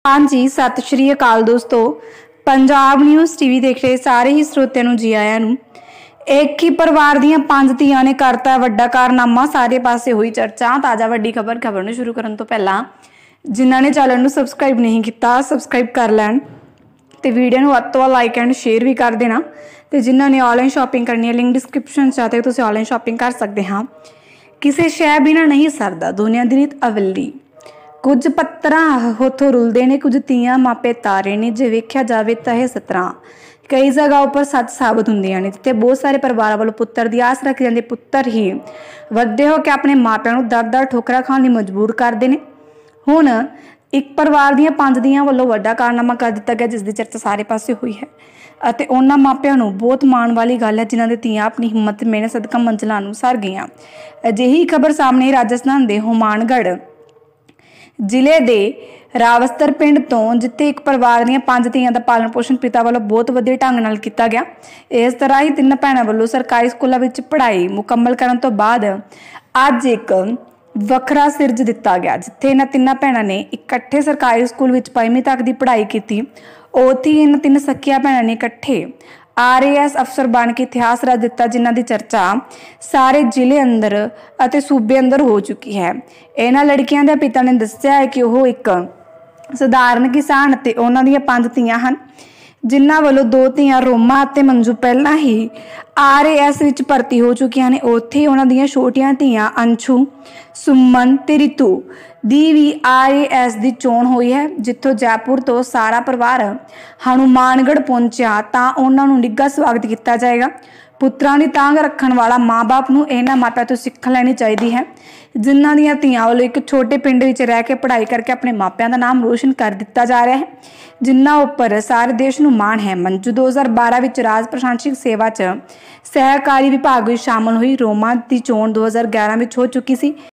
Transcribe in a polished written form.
हाँ जी, सत श्री अकाल दोस्तों। पंजाब न्यूज़ टीवी देख रहे सारे ही ਸਰੋਤਿਆਂ ਨੂੰ जी आया ਨੂੰ। एक ही परिवार ਦੀਆਂ 5 ਧੀਆਂ ਨੇ ਕਰਤਾ ਵੱਡਾ ਕਾਰਨਾਮਾ, ਸਾਰੇ ਪਾਸੇ ਹੋਈ ਚਰਚਾ। ਤਾਜ਼ਾ ਵੱਡੀ ਖਬਰ ਨੂੰ ਸ਼ੁਰੂ ਕਰਨ ਤੋਂ ਪਹਿਲਾਂ ਜਿਨ੍ਹਾਂ ਨੇ ਚੈਨਲ ਨੂੰ ਸਬਸਕ੍ਰਾਈਬ नहीं ਕੀਤਾ ਸਬਸਕ੍ਰਾਈਬ कर लैन ਤੇ ਵੀਡੀਓ ਨੂੰ ਵੱਧ ਤੋਂ ਵੱਧ ਲਾਈਕ ਐਂਡ शेयर भी कर देना। ਤੇ ਜਿਨ੍ਹਾਂ ਨੇ ਆਨਲਾਈਨ ਸ਼ਾਪਿੰਗ ਕਰਨੀ ਹੈ ਲਿੰਕ ਡਿਸਕ੍ਰਿਪਸ਼ਨ 'ਚ ਆ ਤੇ ਤੁਸੀਂ ਆਨਲਾਈਨ ਸ਼ਾਪਿੰਗ ਕਰ ਸਕਦੇ ਹਾਂ। ਕਿਸੇ ਸ਼ੈ ਬਿਨਾਂ ਨਹੀਂ ਸਰਦਾ, ਦੁਨੀਆ ਦੀ ਰੀਤ ਅਵੱਲੀ। कुछ पत्तरां होठों रुलते ने, कुछ तियां मापे तारे ने, जे वेख्या जाए तो यह 17 कई जगह पर सच साबित होंदियां ने। जिथे बहुत सारे परिवार वालों पुत्तर की आस रखी जाती, पुत्तर ही वड्डे होकर अपने मापिਆਂ ਨੂੰ दर-दर ठोकरां खाण लई मजबूर करते हैं। हुण एक परिवार ਦੀਆਂ 5 ਧੀਆਂ ਵੱਲੋਂ ਵੱਡਾ ਕਾਰਨਾਮਾ कर दिता गया, जिस दी चर्चा सारे पासे हुई है ਅਤੇ ਉਹਨਾਂ ਮਾਪਿਆਂ ਨੂੰ ਬਹੁਤ ਮਾਣ ਵਾਲੀ ਗੱਲ ਹੈ ਜਿਨ੍ਹਾਂ ਦੇ ਧੀਆਂ ਆਪਣੀ ਹਿੰਮਤ ਮਿਹਨਤ ਸਦਕਾ ਮੰਜ਼ਿਲਾਂ ਨੂੰ ਸਰ ਗਈਆਂ। ਅਜਿਹੀ ਖਬਰ ਸਾਹਮਣੇ ਰਾਜਸਥਾਨ ਦੇ ਹੁਮਾਨਗढ़ ਜ਼ਿਲ੍ਹੇ ਦੇ ਰਾਵਸਤਰ ਪਿੰਡ ਤੋਂ, ਜਿੱਥੇ ਇੱਕ ਪਰਿਵਾਰ ਦੀਆਂ 5 ਧੀਆਂ ਦਾ ਪਾਲਣ ਪੋਸ਼ਣ ਪਿਤਾ ਵੱਲੋਂ ਬਹੁਤ ਵਧੀਆ ਢੰਗ ਨਾਲ ਕੀਤਾ ਗਿਆ। ਇਸ ਤਰ੍ਹਾਂ ਹੀ 3 ਭੈਣਾਂ ਵੱਲੋਂ ਸਰਕਾਰੀ ਸਕੂਲਾਂ ਵਿੱਚ ਪੜ੍ਹਾਈ ਮੁਕੰਮਲ ਕਰਨ ਤੋਂ ਬਾਅਦ ਅੱਜ ਇੱਕ ਵੱਖਰਾ ਸਿਰਜ ਦਿੱਤਾ ਗਿਆ, ਜਿੱਥੇ ਇਹਨਾਂ 3 ਭੈਣਾਂ ਨੇ ਇਕੱਠੇ ਸਰਕਾਰੀ ਸਕੂਲ ਵਿੱਚ 5ਵੀਂ ਤੱਕ ਦੀ ਪੜ੍ਹਾਈ ਕੀਤੀ। ਉੱਥੇ ਹੀ ਇਹਨਾਂ 3 ਸਕਿਆ ਭੈਣਾਂ ਨੇ ਇਕੱਠੇ RAS अफसर बन के इतिहास रच दिता, जिन्हां दी चर्चा सारे जिले अंदर अते सूबे अंदर हो चुकी है। इन्हां लड़कियां दे पिता ने दस्सिया है कि वह एक सधारण किसान ते उन्हां दीयां 5 धीआं हन, जिन्हां वालों 2 धीआं रोमा अते मंजू पहलां ही RAS विच भर्ती हो चुकियां ने। उत्थे उन्हां दीयां छोटियां धीआं अंशु, सुमन ते रितु ਦੀ ਵੀ RAS ਦੀ ਚੋਣ ਹੋਈ ਹੈ। ਜਿੱਥੋਂ ਜੈਪੁਰ ਤੋਂ ਸਾਰਾ ਪਰਿਵਾਰ ਹਨੂਮਾਨਗੜ੍ਹ ਪਹੁੰਚਿਆ ਤਾਂ ਉਹਨਾਂ ਨੂੰ ਨਿੱਘਾ ਸਵਾਗਤ ਕੀਤਾ ਜਾਏਗਾ। ਪੁੱਤਰਾਂ ਦੀ ਤਾਂਘ ਰੱਖਣ ਵਾਲਾ ਮਾਂ-ਬਾਪ ਨੂੰ ਇਹਨਾਂ ਮਾਪਿਆਂ ਤੋਂ ਸਿੱਖ ਲੈਣੀ ਚਾਹੀਦੀ ਹੈ, ਜਿਨ੍ਹਾਂ ਦੀਆਂ ਧੀਆਂ ਵੱਲੋਂ ਇੱਕ ਛੋਟੇ ਪਿੰਡ ਵਿੱਚ ਰਹਿ ਕੇ ਪੜ੍ਹਾਈ ਕਰਕੇ ਆਪਣੇ ਮਾਪਿਆਂ ਦਾ ਨਾਮ ਰੋਸ਼ਨ ਕਰ ਦਿੱਤਾ ਜਾ ਰਿਹਾ ਹੈ, ਜਿਨ੍ਹਾਂ ਉੱਪਰ ਸਾਰੇ ਦੇਸ਼ ਨੂੰ ਮਾਣ ਹੈ। ਮੰਜੂ 2012 ਵਿੱਚ ਰਾਜ ਪ੍ਰਸ਼ਾਸਨਿਕ ਸੇਵਾ 'ਚ ਸਹਿਕਾਰੀ ਵਿਭਾਗ ਵਿੱਚ ਸ਼ਾਮਲ ਹੋਈ। ਰੋਮਾ ਦੀ ਚੋਣ 2011 ਵਿੱਚ ਹੋ ਚੁੱਕੀ ਸੀ।